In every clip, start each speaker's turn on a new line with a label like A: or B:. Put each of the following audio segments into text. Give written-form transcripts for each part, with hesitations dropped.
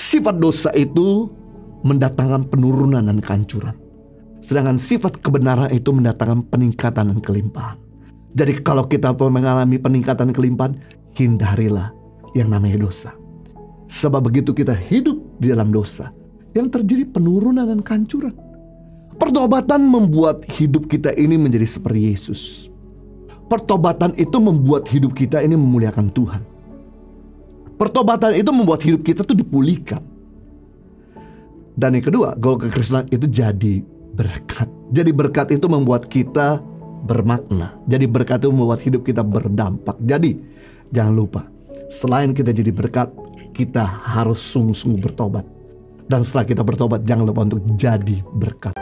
A: Sifat dosa itu mendatangkan penurunan dan kehancuran, sedangkan sifat kebenaran itu mendatangkan peningkatan dan kelimpahan. Jadi kalau kita mengalami peningkatan kelimpahan, hindarilah yang namanya dosa. Sebab begitu kita hidup di dalam dosa, yang terjadi penurunan dan kehancuran. Pertobatan membuat hidup kita ini menjadi seperti Yesus. Pertobatan itu membuat hidup kita ini memuliakan Tuhan. Pertobatan itu membuat hidup kita tuh dipulihkan. Dan yang kedua, goal kekristenan itu jadi berkat. Jadi berkat itu membuat kita bermakna. Jadi berkat itu membuat hidup kita berdampak. Jadi jangan lupa, selain kita jadi berkat, kita harus sungguh-sungguh bertobat. Dan setelah kita bertobat, jangan lupa untuk jadi berkat.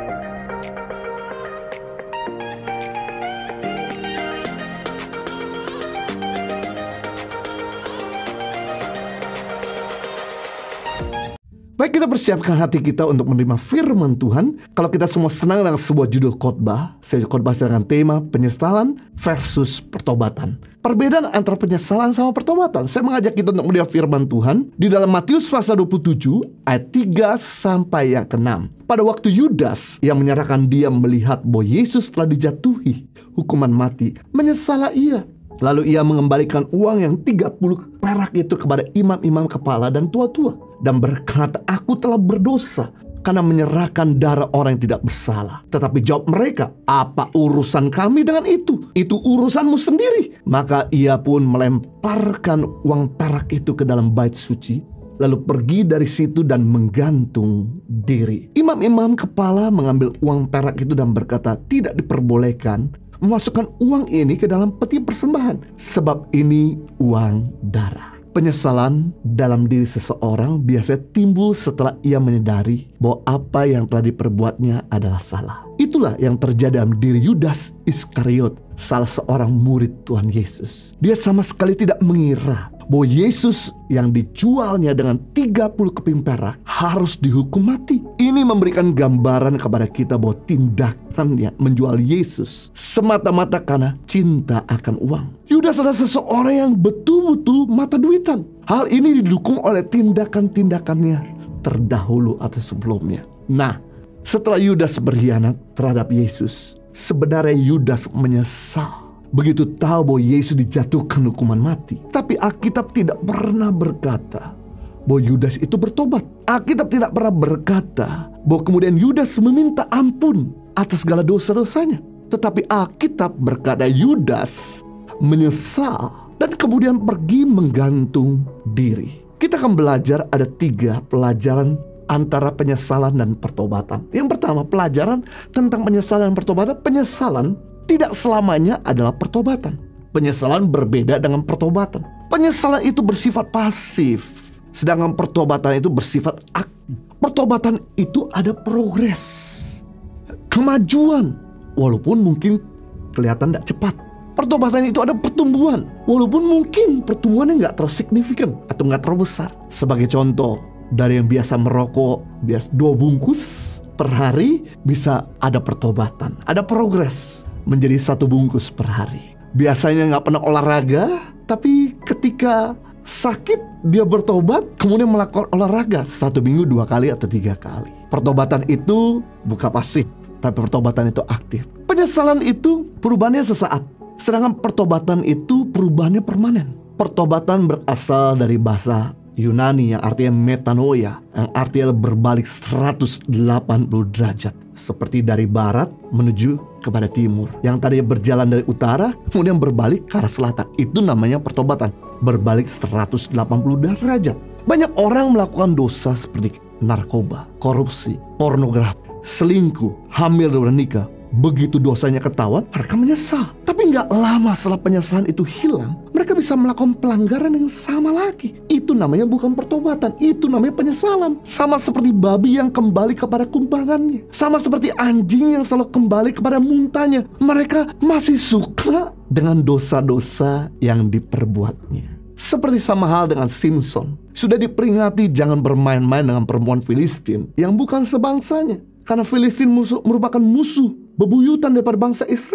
A: Baik, kita persiapkan hati kita untuk menerima firman Tuhan. Kalau kita semua senang dengan sebuah judul khotbah, saya khotbah dengan tema penyesalan versus pertobatan. Perbedaan antara penyesalan sama pertobatan. Saya mengajak kita untuk melihat firman Tuhan di dalam Matius pasal 27 ayat 3 sampai yang ke-6. Pada waktu Yudas yang menyerahkan dia melihat bahwa Yesus telah dijatuhi hukuman mati, menyesalah ia. Lalu ia mengembalikan uang yang 30 perak itu kepada imam-imam kepala dan tua-tua, dan berkata, aku telah berdosa karena menyerahkan darah orang yang tidak bersalah. Tetapi jawab mereka, apa urusan kami dengan itu? Itu urusanmu sendiri. Maka ia pun melemparkan uang perak itu ke dalam bait suci, lalu pergi dari situ dan menggantung diri. Imam-imam kepala mengambil uang perak itu dan berkata, tidak diperbolehkan memasukkan uang ini ke dalam peti persembahan, sebab ini uang darah. Penyesalan dalam diri seseorang biasanya timbul setelah ia menyadari bahwa apa yang telah diperbuatnya adalah salah. Itulah yang terjadi dalam diri Yudas Iskariot, salah seorang murid Tuhan Yesus. Dia sama sekali tidak mengira bahwa Yesus yang dijualnya dengan 30 keping perak harus dihukum mati. Ini memberikan gambaran kepada kita bahwa tindakannya menjual Yesus semata-mata karena cinta akan uang. Yudas adalah seseorang yang betul-betul mata duitan. Hal ini didukung oleh tindakan-tindakannya terdahulu atau sebelumnya. Nah, setelah Yudas berkhianat terhadap Yesus, sebenarnya Yudas menyesal. Begitu tahu bahwa Yesus dijatuhkan hukuman mati. Tapi Alkitab tidak pernah berkata bahwa Yudas itu bertobat. Alkitab tidak pernah berkata bahwa kemudian Yudas meminta ampun atas segala dosa-dosanya. Tetapi Alkitab berkata Yudas menyesal dan kemudian pergi menggantung diri. Kita akan belajar ada 3 pelajaran antara penyesalan dan pertobatan. Yang pertama, pelajaran tentang penyesalan dan pertobatan. Penyesalan tidak selamanya adalah pertobatan. Penyesalan berbeda dengan pertobatan. Penyesalan itu bersifat pasif, sedangkan pertobatan itu bersifat aktif. Pertobatan itu ada progres, kemajuan, walaupun mungkin kelihatan tidak cepat. Pertobatan itu ada pertumbuhan, walaupun mungkin pertumbuhannya nggak terlalu signifikan atau nggak terlalu besar. Sebagai contoh, dari yang biasa merokok, biasa 2 bungkus per hari, bisa ada pertobatan, ada progres menjadi 1 bungkus per hari. Biasanya nggak pernah olahraga, tapi ketika sakit dia bertobat, kemudian melakukan olahraga 1 minggu 2 kali atau 3 kali. Pertobatan itu bukan pasif, tapi pertobatan itu aktif. Penyesalan itu perubahannya sesaat, sedangkan pertobatan itu perubahannya permanen. Pertobatan berasal dari bahasa Yunani yang artinya metanoia, yang artinya berbalik 180 derajat, seperti dari barat menuju kepada timur. Yang tadinya berjalan dari utara kemudian berbalik ke arah selatan. Itu namanya pertobatan, berbalik 180 derajat. Banyak orang melakukan dosa seperti narkoba, korupsi, pornografi, selingkuh, hamil dan nikah. Begitu dosanya ketahuan, mereka menyesal. Tapi nggak lama setelah penyesalan itu hilang, mereka bisa melakukan pelanggaran yang sama lagi. Itu namanya bukan pertobatan, itu namanya penyesalan. Sama seperti babi yang kembali kepada kumpangannya, sama seperti anjing yang selalu kembali kepada muntahnya. Mereka masih suka dengan dosa-dosa yang diperbuatnya. Seperti sama hal dengan Simpson. Sudah diperingati jangan bermain-main dengan perempuan Filistin yang bukan sebangsanya, karena Filistin merupakan musuh bebuyutan daripada bangsa Israel.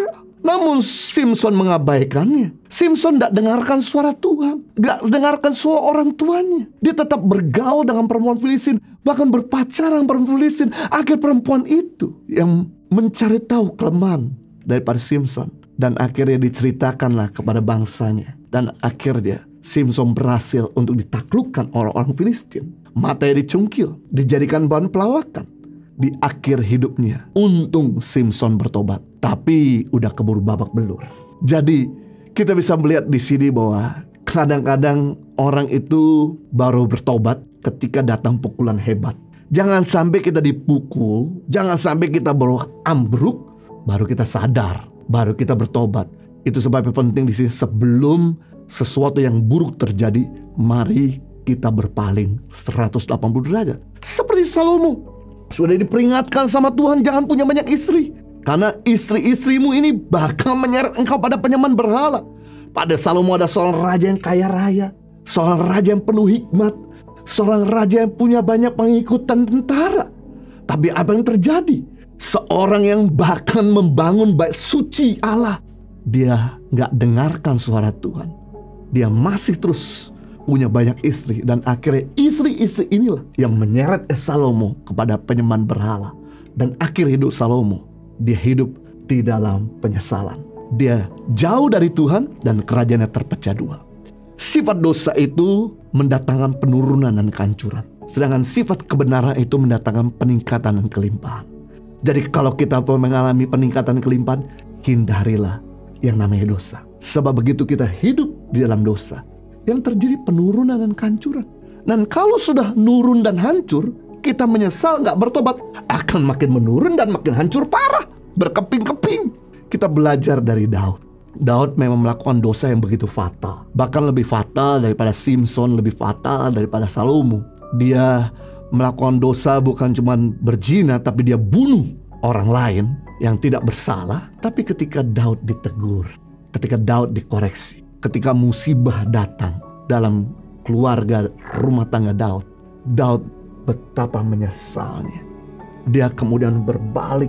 A: Namun Simson mengabaikannya. Simson tidak dengarkan suara Tuhan, tidak dengarkan suara orang tuanya. Dia tetap bergaul dengan perempuan Filistin, bahkan berpacaran perempuan Filistin. Akhir perempuan itu yang mencari tahu kelemahan daripada Simson, dan akhirnya diceritakanlah kepada bangsanya. Dan akhirnya Simson berhasil untuk ditaklukkan orang-orang Filistin. Matanya dicungkil, dijadikan bahan pelawakan. Di akhir hidupnya, untung Simson bertobat, tapi udah keburu babak belur. Jadi kita bisa melihat di sini bahwa kadang-kadang orang itu baru bertobat ketika datang pukulan hebat. Jangan sampai kita dipukul, jangan sampai kita baru ambruk, baru kita sadar, baru kita bertobat. Itu sebabnya penting di sini, sebelum sesuatu yang buruk terjadi, mari kita berpaling 180 derajat. Seperti Salomo. Sudah diperingatkan sama Tuhan, jangan punya banyak istri, karena istri-istrimu ini bakal menyeret engkau pada penyembahan berhala. Pada Salomo ada seorang raja yang kaya raya, seorang raja yang penuh hikmat, seorang raja yang punya banyak pengikut dan tentara. Tapi apa yang terjadi? Seorang yang bahkan membangun bait suci Allah, dia gak dengarkan suara Tuhan. Dia masih terus punya banyak istri, dan akhirnya istri-istri inilah yang menyeret Salomo kepada penyembahan berhala. Dan akhir hidup Salomo, dia hidup di dalam penyesalan. Dia jauh dari Tuhan dan kerajaannya terpecah dua. Sifat dosa itu mendatangkan penurunan dan kehancuran, sedangkan sifat kebenaran itu mendatangkan peningkatan dan kelimpahan. Jadi kalau kita mengalami peningkatan kelimpahan, hindarilah yang namanya dosa. Sebab begitu kita hidup di dalam dosa, yang terjadi penurunan dan kehancuran. Dan kalau sudah nurun dan hancur, kita menyesal gak bertobat, akan makin menurun dan makin hancur parah, berkeping-keping. Kita belajar dari Daud. Daud memang melakukan dosa yang begitu fatal, bahkan lebih fatal daripada Simson, lebih fatal daripada Salomo. Dia melakukan dosa bukan cuma berzina, tapi dia bunuh orang lain yang tidak bersalah. Tapi ketika Daud ditegur, ketika Daud dikoreksi, ketika musibah datang dalam keluarga rumah tangga Daud, Daud betapa menyesalnya. Dia kemudian berbalik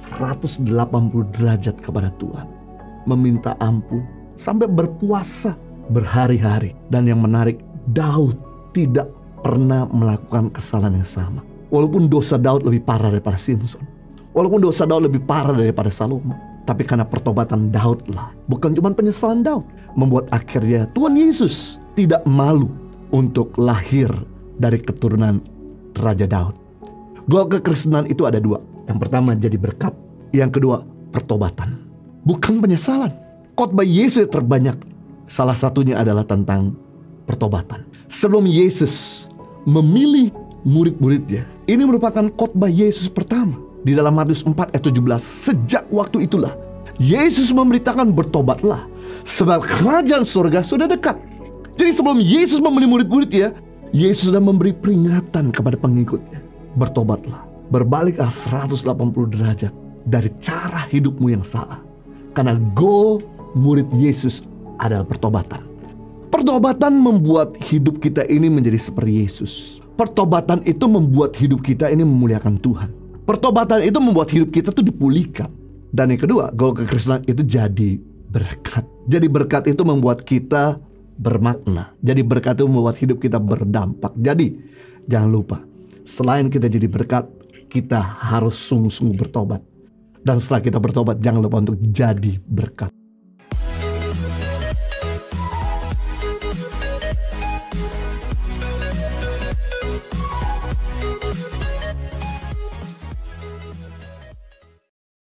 A: 180 derajat kepada Tuhan, meminta ampun, sampai berpuasa berhari-hari. Dan yang menarik, Daud tidak pernah melakukan kesalahan yang sama. Walaupun dosa Daud lebih parah daripada Simson, walaupun dosa Daud lebih parah daripada Salomo, tapi karena pertobatan Daud lah, bukan cuma penyesalan Daud, membuat akhirnya Tuhan Yesus tidak malu untuk lahir dari keturunan Raja Daud. Goal kekristenan itu ada dua. Yang pertama jadi berkat, yang kedua pertobatan, bukan penyesalan. Khotbah Yesus terbanyak, salah satunya adalah tentang pertobatan. Sebelum Yesus memilih murid-muridnya, ini merupakan khotbah Yesus pertama. Di dalam Matius 4 ayat 17, sejak waktu itulah Yesus memberitakan bertobatlah, sebab kerajaan surga sudah dekat. Jadi sebelum Yesus memilih murid-muridnya, Yesus sudah memberi peringatan kepada pengikutnya. Bertobatlah, berbaliklah 180 derajat dari cara hidupmu yang salah. Karena goal murid Yesus adalah pertobatan. Pertobatan membuat hidup kita ini menjadi seperti Yesus. Pertobatan itu membuat hidup kita ini memuliakan Tuhan. Pertobatan itu membuat hidup kita tuh dipulihkan. Dan yang kedua, goal kekristenan itu jadi berkat. Jadi berkat itu membuat kita bermakna. Jadi berkat itu membuat hidup kita berdampak. Jadi jangan lupa, selain kita jadi berkat, kita harus sungguh-sungguh bertobat. Dan setelah kita bertobat, jangan lupa untuk jadi berkat.